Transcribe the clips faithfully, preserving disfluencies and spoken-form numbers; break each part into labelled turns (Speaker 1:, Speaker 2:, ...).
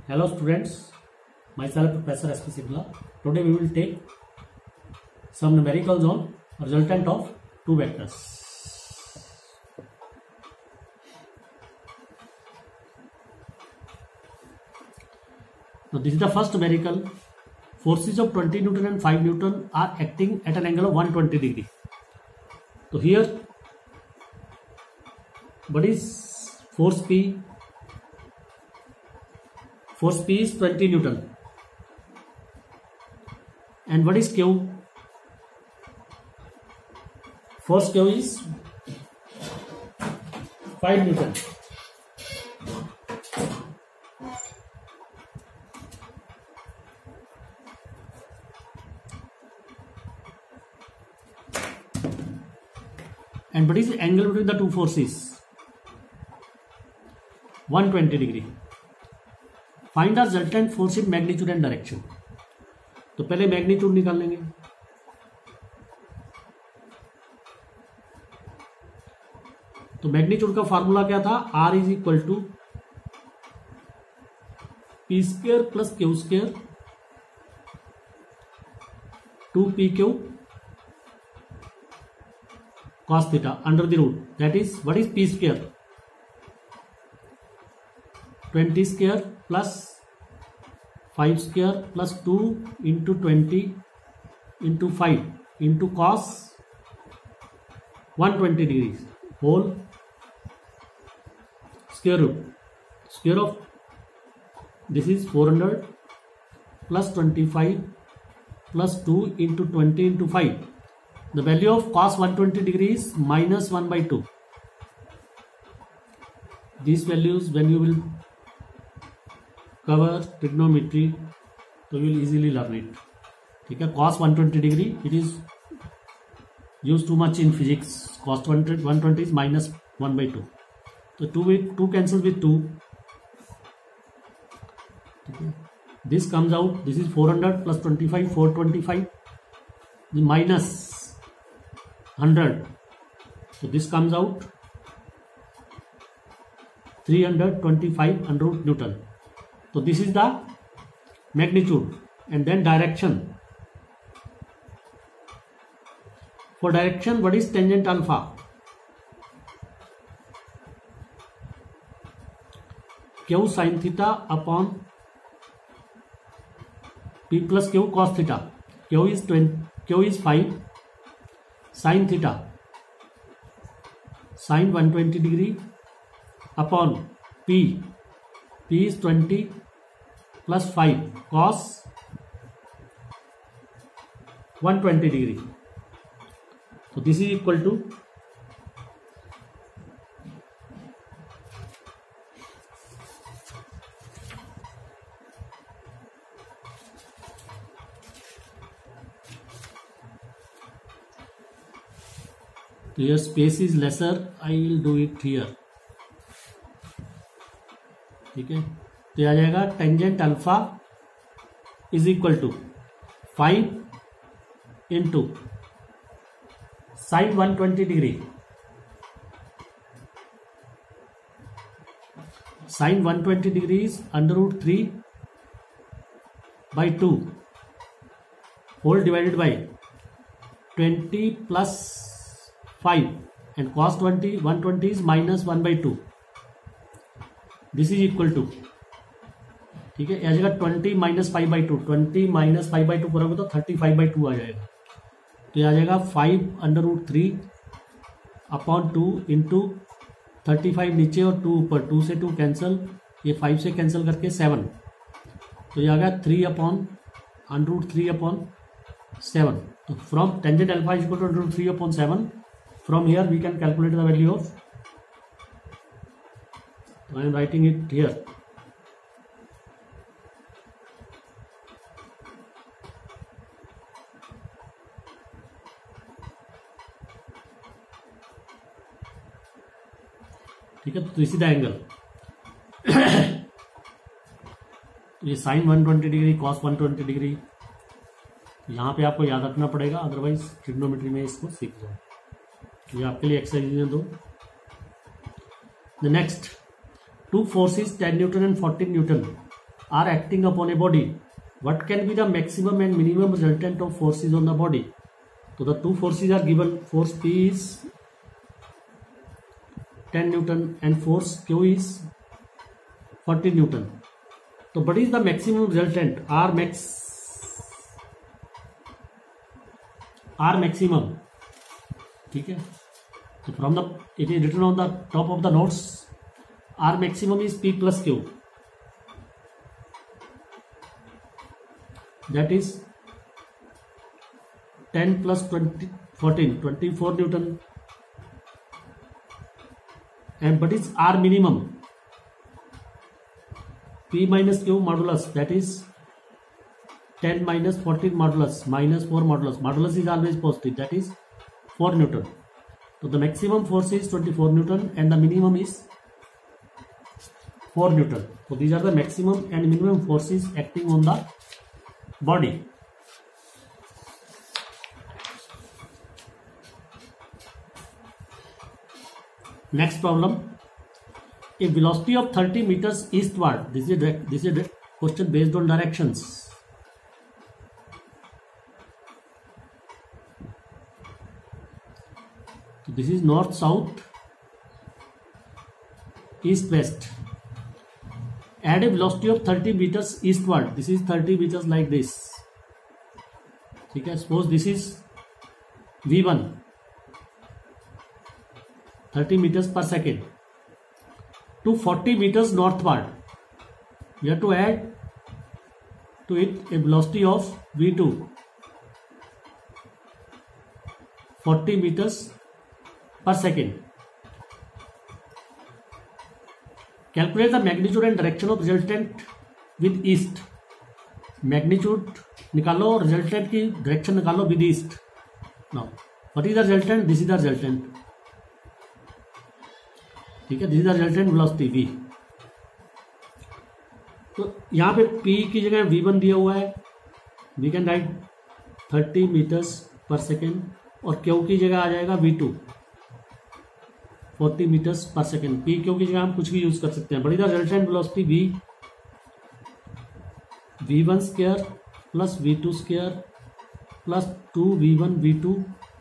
Speaker 1: Hello students, myself Professor S P Sibla. Today we will take some numericals on resultant of two vectors. Now this is the first numerical. Forces of twenty Newton and five Newton are acting at an angle of one hundred twenty degree. So here what is force P? Force P is twenty Newton. And what is Q? Force Q is five Newton. And what is the angle between the two forces? one hundred twenty degree. Find the resultant force in magnitude and direction. तो पहले magnitude निकाल लेंगे. तो magnitude का formula क्या था? R is equal to P square plus Q square two P Q cos theta under the root. That is, what is p square? twenty square plus five square plus two into twenty into five into cos one hundred twenty degrees whole square root. Square of this is four hundred plus twenty-five plus two into twenty into five. The value of cos one hundred twenty degrees is minus one by two. These values, when you will cover trigonometry, so you will easily learn it. ठीक है, cos one hundred twenty degree, it is used too much in physics. Cos one hundred twenty is minus one by two. So two with two cancels with two. ठीक है, this comes out. This is four hundred plus twenty-five, four hundred twenty-five. The minus one hundred. So this comes out three hundred twenty-five under root Newton. So this is the magnitude. And then direction. For direction, what is tangent alpha? Q sin theta upon P plus Q cos theta. Q is twenty, Q is five. Sin theta sin one hundred twenty degree upon P. P is twenty plus five cos one hundred twenty degree. So this is equal to here space is lesser, I will do it here. ठीक है, तो आ जाएगा tangent alpha is equal to five into sine one hundred twenty degree sine one hundred twenty degree is under root three by two whole divided by twenty plus five and cos twenty one hundred twenty is minus one by two. This is equal to, ठीक है, आ जाएगा twenty minus five by two. twenty minus five by two करोगे तो thirty-five by two आ जाएगा. तो ये आ जाएगा five under root three upon two into thirty-five नीचे और two ऊपर. two से two कैंसल, ये five से कैंसल करके seven. तो ये आ गया three upon under root three upon seven. तो from tangent alpha is equal to under root three upon seven. From here we can calculate the value of, so I am writing it here. ठीक है, तो इसी the angle ये sine one twenty degree cos one twenty degree यहाँ पे आपको याद रखना पड़ेगा, अदरवाइज ट्रिग्नोमेट्री में इसको सीख जाओ. ये आपके लिए एक्सरसाइज दो. The next, two forces ten Newton and fourteen Newton are acting upon a body, what can be the maximum and minimum resultant of forces on the body? So the two forces are given. Force P is ten Newton and force Q is forty Newton. So what is the maximum resultant? R max, R maximum. Okay. So from the, it is written on the top of the notes, R maximum is P plus Q. That is ten plus twenty, fourteen, twenty-four Newton. And what is R minimum? P minus Q modulus, that is ten minus fourteen modulus minus four modulus. Modulus is always positive, that is four Newton. So the maximum force is twenty-four Newton and the minimum is four Newton. So these are the maximum and minimum forces acting on the body. Next problem. A velocity of thirty meters eastward. This is a, this is a question based on directions. So this is north, south, east, west. Add a velocity of thirty meters eastward. This is thirty meters like this. Okay, suppose this is V one. thirty meters per second. To forty meters northward, we have to add to it a velocity of V two. forty meters per second. Calculate the magnitude and direction of resultant with east. Magnitude निकालो, resultant की direction निकालो with east. Now, what is the resultant? This is the resultant. ठीक है, this is the resultant velocity v. तो यहाँ पे p की जगह v वन दिया हुआ है, we can write thirty metres per second, और q की जगह आ जाएगा v two, forty metres per second. p q की जगह हम कुछ भी यूज कर सकते हैं. But is the resultant velocity v V one square plus V two square plus two V one V two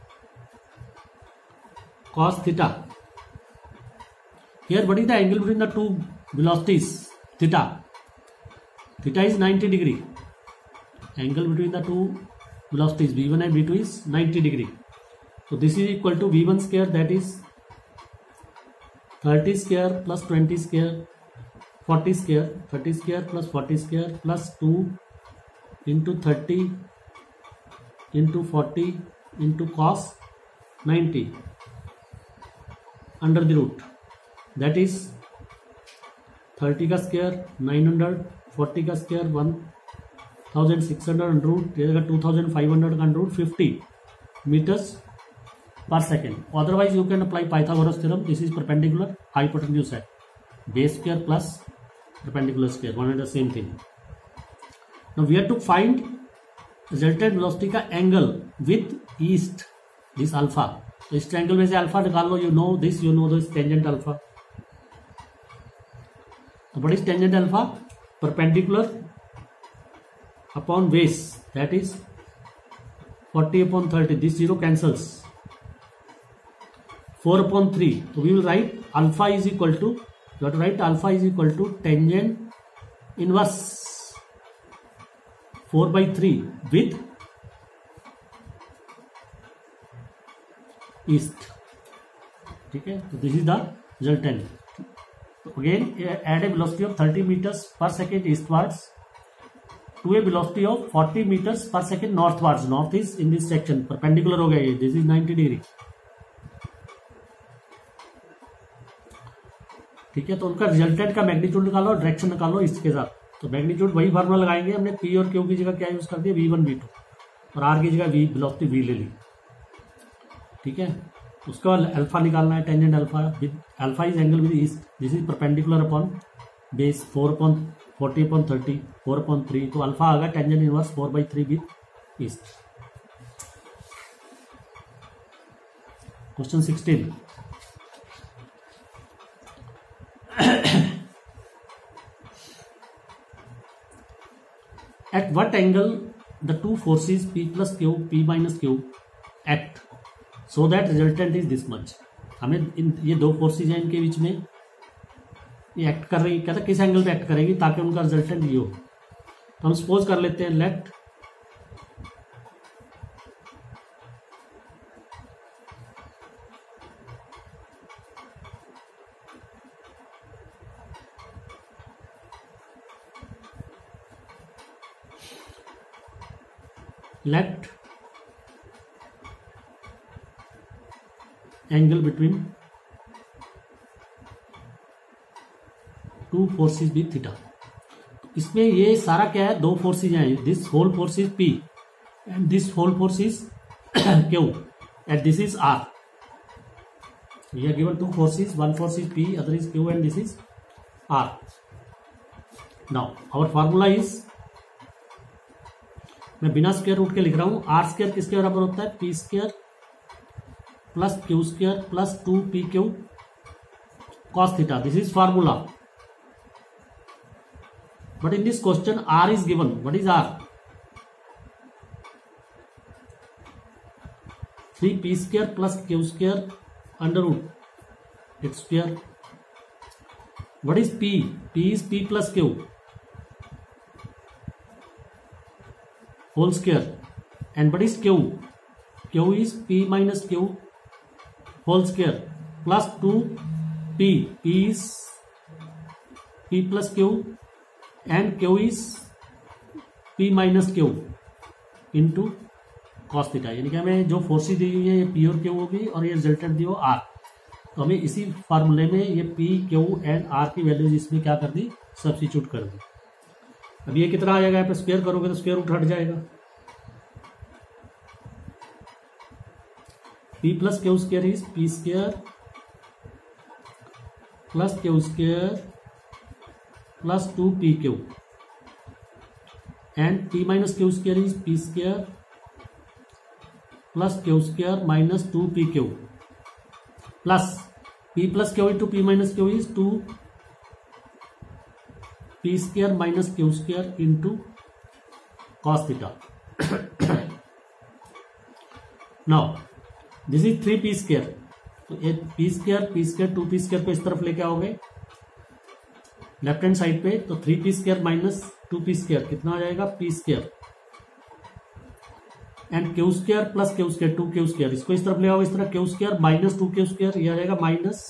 Speaker 1: cos theta. Here what is the angle between the two velocities? Theta. Theta is ninety degree. Angle between the two velocities v one and v two is ninety degree. So this is equal to v one square, that is thirty square plus twenty square, forty square, thirty square plus forty square plus two into thirty into forty into cos ninety under the root. That is thirty का square nine hundred, forty का square one thousand six hundred under root, ये two thousand five hundred का under root fifty meters per second. Otherwise you can apply Pythagoras theorem. This is perpendicular, hypotenuse है, base square plus perpendicular square, one and the same thing. Now we have to find resultant velocity का angle with east, this alpha. तो इस triangle में से alpha निकाल लो. You know this, you know this, tangent alpha. तो what is tangent alpha? Perpendicular upon base, that is forty upon thirty. This zero cancels. four upon three. So we will write alpha is equal to, you have to write alpha is equal to tangent inverse four by three with east. ठीक है, तो this is the resultant. So again add a velocity of thirty meters per second eastwards to a velocity of forty meters per second northwards. North is in this section, perpendicular हो गया ये. This is ninety degree. ठीक है, तो उनका resultant का magnitude निकालो, direction निकालो इसके साथ. तो मैग्नीट्यूड वही फार्मूला लगाएंगे. हमने पी और क्यू की जगह क्या यूज कर दिया, वी वन वी टू, और आर की जगह वी वेलोसिटी वी ले ली. ठीक है, उसके बाद अल्फा निकालना है, tangent alpha. With alpha is angle with east. This is perpendicular upon base four upon forty upon thirty, four upon three. तो अल्फा आ गया tangent inverse four by three with east. Question sixteen. At what angle the two forces P plus Q P minus Q act so that resultant is this much. हमें इन ये दो forces हैं, इनके बीच में ये एक्ट कर रही, कहता किस एंगल पे एक्ट करेगी ताकि उनका रिजल्टेंट ये हो। तो हम सपोज कर लेते हैं let let angle between two forces be theta। इसमें ये सारा क्या है, दो फोर्सेज हैं, this whole force is P and this whole force is Q and this is R। We are given two forces, one force is P, other is Q and this is R। Now our formula is, मैं बिना square root के लिख रहा हूं, are square किसके बराबर होता है, P square plus Q square plus two P Q cos theta. This is formula, but in this question R is given. What is R? Three P square plus Q square under root it's square. What is P? P is P plus Q whole square, and what is Q? Q is P minus Q whole square plus two P. P is P plus Q and Q is P minus Q into cos theta। यानी कि हमें जो forces दी हुई है ये P और Q होगी और ये रिजल्टेंट दी हो R। तो हमें इसी फार्मूले में ये P, Q एंड R की वैल्यूज इसमें क्या कर दी, सब्स्टिट्यूट कर दी। अब ये कितना आ जाएगा, यहाँ पे स्क्वायर करोगे तो स्क्वायर रूट हट जाएगा। P plus Q square is P square plus Q square plus two P Q and P minus Q square is P square plus Q square minus two P Q plus P plus Q into P minus Q is two P square minus Q square into cos theta. Now this is three P square, तो ये P square P square two P square को इस तरफ लेके आओगे left hand side पे, तो three P square minus two P square कितना आ जाएगा, P square and Q square plus Q square two Q square, इसको इस तरफ ले आओगे इस तरह, Q square minus two Q square, ये आ जाएगा माइनस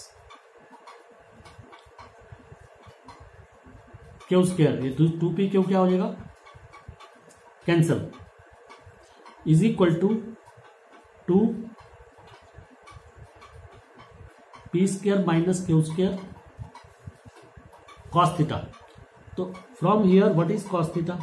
Speaker 1: क्यू स्क्वायर, ये टू पी क्यू क्या हो जाएगा, cancel, is equal to two P square minus Q square cos theta. तो from here what is cos theta?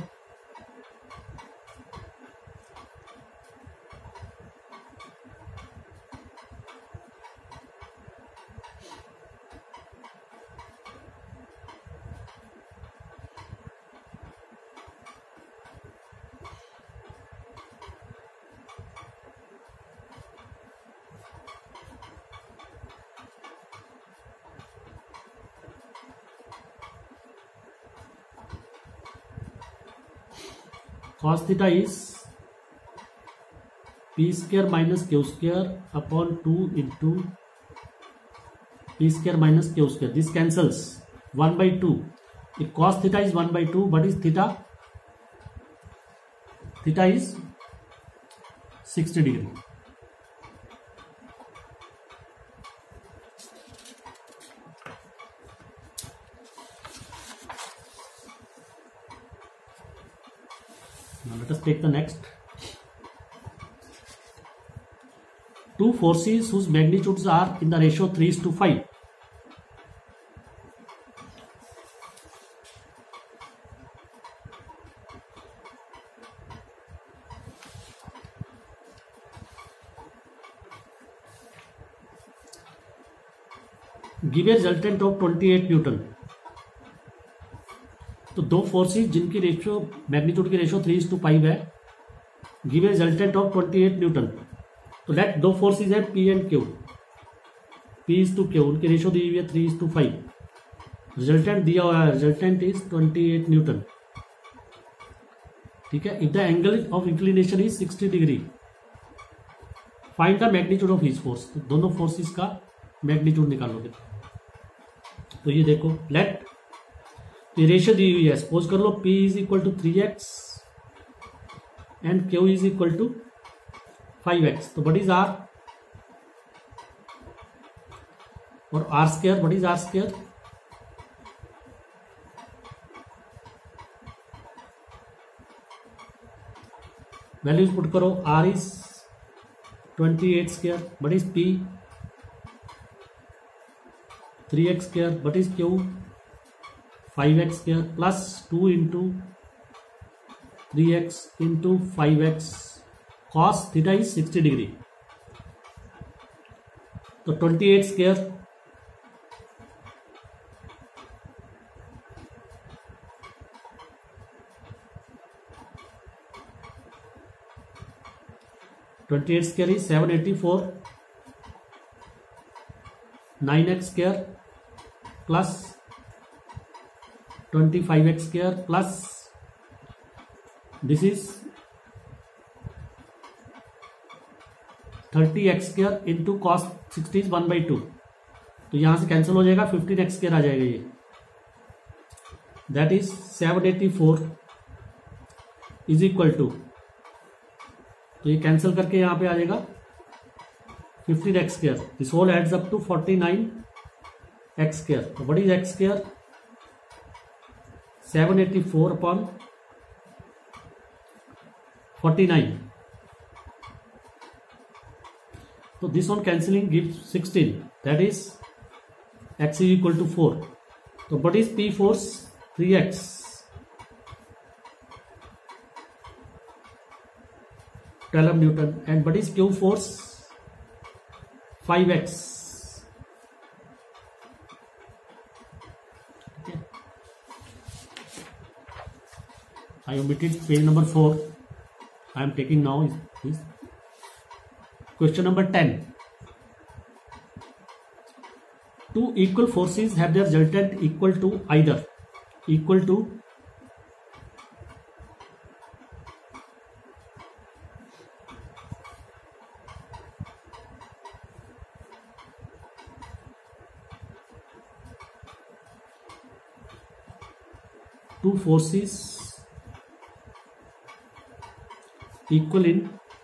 Speaker 1: cos theta is p square minus q square upon two into p square minus q square. This cancels, one by two. If cos theta is one by two, what is theta? Theta is sixty degree. Now let us take the next. Two forces whose magnitudes are in the ratio three is to five. Give a resultant of twenty-eight newton. तो दो forces जिनकी ratio magnitude की ratio three is to five है, give a resultant of twenty eight newton. तो let दो forces है P and Q, P is to Q, उनकी ratio दी हुई है three is to five. Resultant दिया हुआ है, resultant is twenty eight newton. ठीक है. If the angle of inclination is sixty degree, find the magnitude of each force. तो दोनों फोर्सेस का मैग्नीट्यूड निकालोगे. तो ये देखो, लेट तो रेशियो दी हुई है. सपोज कर लो P is equal to three X and Q is equal to five X. तो व्हाट इज R और R square, what is R square? Values put करो. R is twenty eight square, what is P? Three X square, what is Q? Five X square plus two into three X into five X. Cos theta is sixty degree. तो twenty eight square twenty eight square is seven eighty four. Nine x square plus twenty five X square plus this is thirty X square into cos sixty is one by two. तो यहां से cancel हो जाएगा, fifteen x square आ जाएगा ये. That is seven eighty four is equal to, तो ये कैंसिल करके यहां पे आ जाएगा fifteen x square. This whole adds up to forty nine x square. तो what is x square? Seven eighty four upon forty nine. तो this one cancelling gives sixteen. That is x is equal to four. तो what is P force? Three x. twelve newton. And what is Q force? Five x. Okay. I omitted page number four. I am taking now is, is question number ten. Two equal forces have their resultant equal to either equal to two forces equal in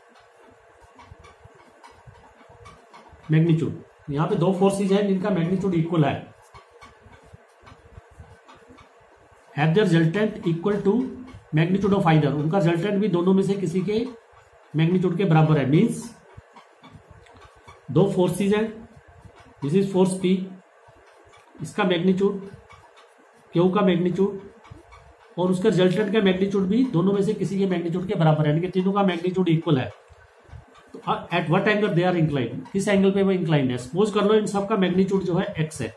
Speaker 1: magnitude. यहां पे दो forces हैं जिनका magnitude equal है. Have their resultant equal to magnitude of either. उनका resultant भी दोनों में से किसी के मैग्नीट्यूड के बराबर है. मींस दो फोर्सेज हैं. दिस इज फोर्स P, इसका मैग्नीट्यूड Q का मैग्नीट्यूड और उसका रिजल्टेंट का मैग्नीट्यूड भी दोनों में से किसी के मैग्नीट्यूड के बराबर है. यानी कि तीनों का मैग्नीट्यूड इक्वल है. At what angle they are inclined, किस एंगल पे वो इंक्लाइंड है. सपोज कर लो इन सब का मैग्नीट्यूड जो है x है.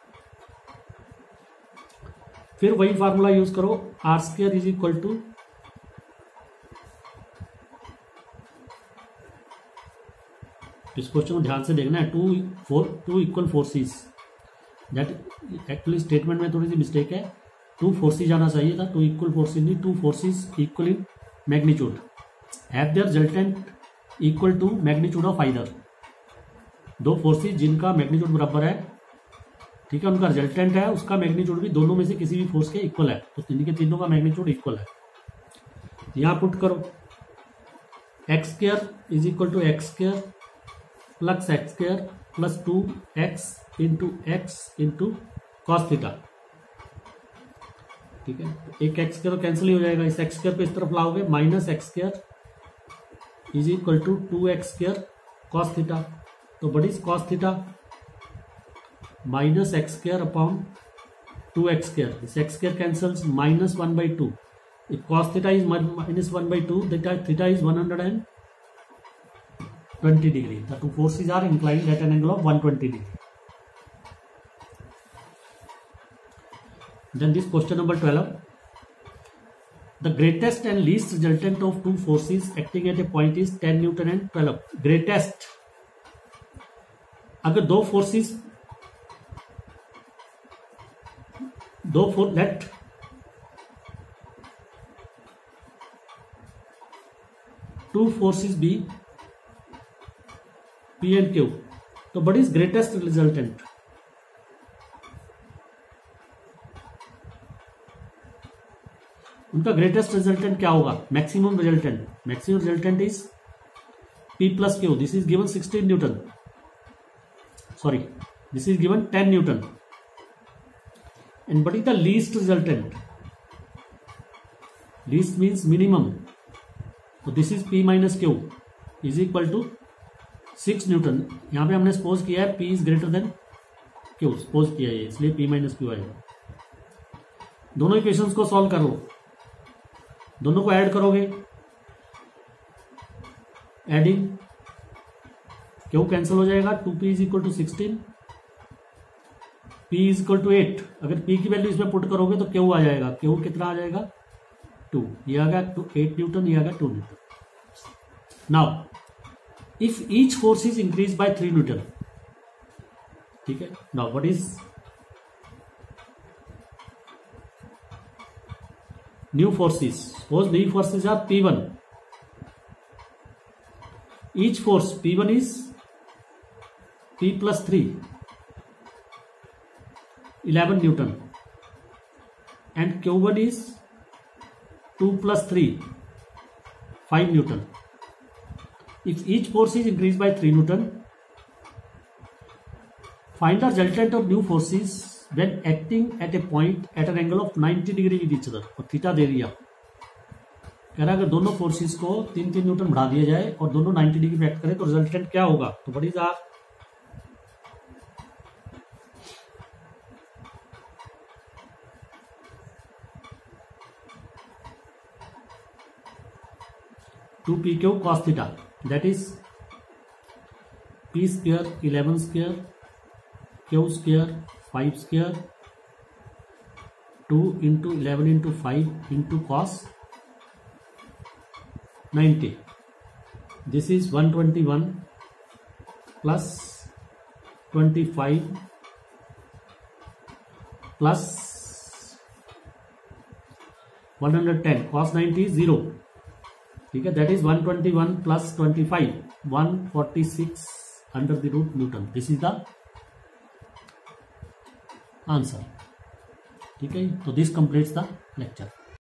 Speaker 1: फिर वही फार्मूला यूज करो. R square is equal to इस क्वेश्चन को ध्यान से देखना है. Two for two equal forces. That actually statement में थोड़ी सी मिस्टेक है. टू फोर्सेस आना चाहिए था. टू इक्वल फोर्सेस नहीं, two forces equal in magnitude. Have their resultant equal to magnitude of either. दो फोर्सेस जिनका मैग्नीट्यूड बराबर है, ठीक है, उनका रिजल्टेंट है, उसका मैग्नीट्यूड भी दोनों में से किसी भी फोर्स के इक्वल है. तो तीन के तीनों का मैग्नीट्यूड इक्वल है. यहां पुट करो x square is equal to x square plus x square plus two x into x into cos theta. ठीक है, एक एक्स स्क्वायर कैंसिल ही हो जाएगा. इस एक्स स्क्वायर को इस तरफ लाओगे, minus x square is equal to two x square cos theta. तो what is cos theta? Minus x square upon two x square. इस x square cancels, minus one by two. If cos theta is minus one by two, theta is one hundred and twenty degree. The two forces are inclined at an angle of one twenty degree. Then this question number twelve. The greatest and least resultant of two forces acting at a point is ten Newton and twelve. Greatest, अगर दो forces दो force let two forces be P and Q, तो what is greatest resultant? उनका greatest resultant क्या होगा? Maximum resultant, maximum resultant is P plus Q. This is given sixteen newton, sorry this is given ten newton. And what is the least resultant? Least means minimum, तो this is P minus Q is equal to six newton. यहां पे हमने suppose किया है P is greater than Q, suppose किया है इसलिए P minus Q आएगा. दोनों इक्वेशंस को सॉल्व करो, दोनों को ऐड करोगे, एडिंग क्यू कैंसिल हो जाएगा. Two P is equal to sixteen, P is equal to eight. अगर पी की वैल्यू इसमें पुट करोगे तो क्यू आ जाएगा. क्यू कितना आ जाएगा? टू. ये आ गया टू एट न्यूटन, ये आ गया two newton. Now if each force is increase by three newton, ठीक है. Now what is new forces? Suppose new forces are P one. Each force P one is P plus three, eleven Newton, and Q one is two plus three, five Newton. If each force is increased by three Newton, find the resultant of new forces when acting at a point at an angle of ninety degree with each other. और theta दे दिया, कह रहा अगर दोनों forces को तीन तीन न्यूटन बढ़ा दिया जाए और दोनों नाइन्टी डिग्री पे एक्ट करें तो रिजल्टेंट क्या होगा? तो what is R two P Q cos theta, that is P square eleven square Q square five square two into eleven into five into cos ninety. This is one twenty one plus twenty five plus one hundred ten. Cos ninety zero, ठीक है. That is one twenty one plus twenty five, one forty six under the root newton. This is the answer, ठीक है. तो this completes the lecture.